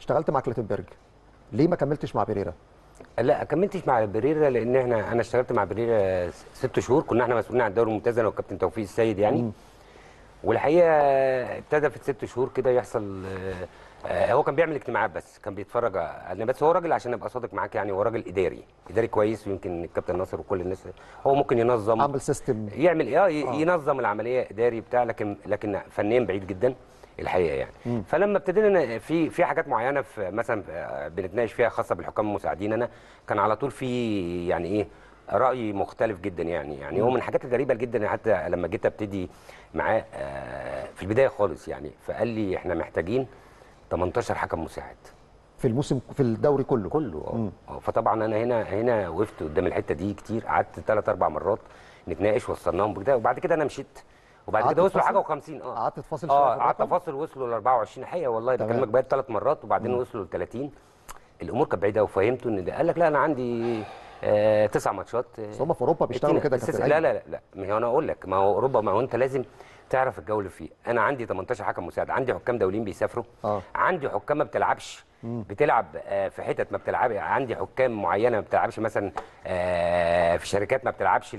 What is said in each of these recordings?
اشتغلت مع كلاتنبرج، ليه ما كملتش مع بيريرا؟ لا كملتش مع بريرا لان انا اشتغلت مع بريرا 6 شهور، كنا احنا مسؤولين عن الدوري الممتاز انا والكابتن توفيق السيد يعني. والحقيقه ابتدى في ال6 شهور كده يحصل هو كان بيعمل اجتماعات بس، كان بيتفرج علينا بس. هو راجل عشان ابقى صادق معاك يعني، هو راجل اداري كويس، ويمكن الكابتن ناصر وكل الناس هو ممكن ينظم، عامل سيستم، يعمل ينظم العمليه اداري بتاع، لكن فنيا بعيد جدا الحقيقه يعني. فلما ابتدينا في حاجات معينه في مثلا بنتناقش فيها خاصه بالحكام المساعدين، انا كان على طول في يعني ايه راي مختلف جدا يعني هو من الحاجات الغريبه جدا حتى لما جيت ابتدي معاه في البدايه خالص يعني، فقال لي احنا محتاجين 18 حكم مساعد في الموسم في الدوري كله كله. فطبعا انا هنا وقفت قدام الحته دي كتير، قعدت 3 4 مرات نتناقش، وصلناهم بكده، وبعد كده انا مشيت، وبعد كده وصلوا حاجه و50. قعدت تفاصل شويه في قعدت الرقم. افاصل، وصلوا ل 24 حقيقه والله بكلمك بقيت 3 مرات، وبعدين وصلوا ل 30. الامور كانت بعيده، وفهمته ان ده قال لك لا انا عندي 9 ماتشات. بس هم في اوروبا بيشتغلوا كده كابتن لا لا لا لا، ما هو انا اقول لك، ما هو اوروبا، ما هو انت لازم تعرف الجو اللي فيه. انا عندي 18 حكم مساعد، عندي حكام دوليين بيسافروا، عندي حكام ما بتلعبش، بتلعب في حتت ما بتلعب، عندي حكام معينه ما بتلعبش مثلا في شركات ما بتلعبش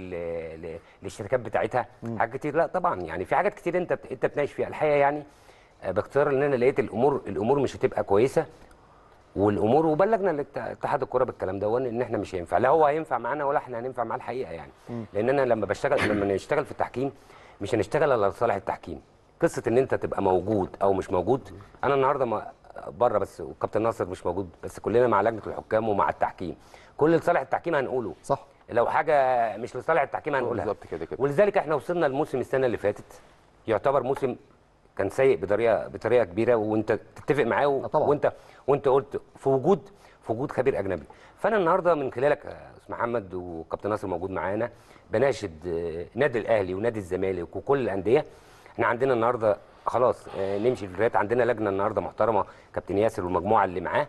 للشركات بتاعتها، حاجات كتير. لا طبعا يعني في حاجات كتير انت بتناقش فيها الحقيقه يعني. باختصار ان انا لقيت الامور مش هتبقى كويسه، والامور وبلغنا لاتحاد الكوره بالكلام ده، ان احنا مش هينفع، لا هو هينفع معانا ولا احنا هننفع معاه الحقيقه يعني. لان انا لما نشتغل في التحكيم مش هنشتغل الا لصالح التحكيم. قصه ان انت تبقى موجود او مش موجود، انا النهارده بره بس والكابتن ناصر مش موجود، بس كلنا مع لجنه الحكام ومع التحكيم، كل لصالح التحكيم هنقوله صح. لو حاجه مش لصالح التحكيم هنقولها بالظبط كده. ولذلك احنا وصلنا لموسم السنه اللي فاتت يعتبر موسم كان سيء بطريقه كبيره، وانت تتفق معاه وانت قلت في وجود خبير اجنبي. فانا النهارده من خلالك يا استاذ محمد وكابتن ناصر موجود معانا بناشد نادي الاهلي ونادي الزمالك وكل الانديه، احنا عندنا النهارده خلاص نمشي في الفئات، عندنا لجنه النهارده محترمه كابتن ياسر والمجموعه اللي معاه،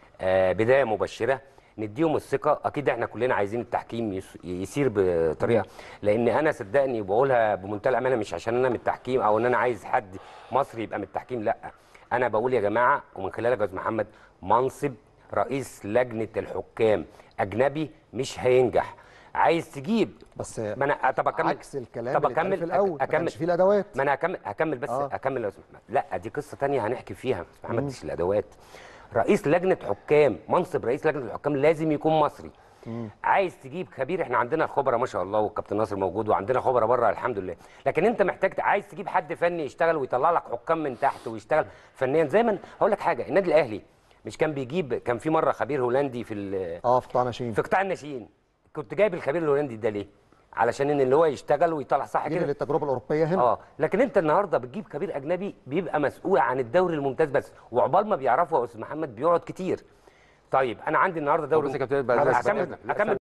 بدايه مبشره، نديهم الثقه. اكيد احنا كلنا عايزين التحكيم يسير بطريقه، لان انا صدقني بقولها بمنتهى الامانه، مش عشان انا من التحكيم او ان انا عايز حد مصري يبقى من التحكيم، لا انا بقول يا جماعه ومن خلالك يا استاذ محمد، منصب رئيس لجنه الحكام اجنبي مش هينجح. عايز تجيب بس ما انا طب اكمل عكس الكلام طب اللي اتقال في الاول، ما اكمل كانش فيه الادوات. ما انا هكمل بس اكمل يا استاذ محمد. لا دي قصه ثانيه هنحكي فيها يا استاذ محمد، مش الادوات. رئيس لجنه حكام، منصب رئيس لجنه الحكام لازم يكون مصري. عايز تجيب خبير، احنا عندنا خبراء ما شاء الله والكابتن ناصر موجود، وعندنا خبراء بره الحمد لله، لكن انت محتاج عايز تجيب حد فني يشتغل ويطلع لك حكام من تحت ويشتغل فنيا. زي ما هقول لك حاجه، النادي الاهلي مش كان بيجيب، كان في مره خبير هولندي في قطاع الناشئين، في قطاع الناشئين، كنت جايب الخبير الهولندي ده ليه؟ علشان ان اللي هو يشتغل ويطلع صح كده للتجربه الاوروبيه هنا. لكن انت النهارده بتجيب خبير اجنبي بيبقى مسؤول عن الدوري الممتاز بس، وعقبال ما بيعرفوا يا استاذ محمد بيقعد كتير. طيب انا عندي النهارده دوري بس يا كابتن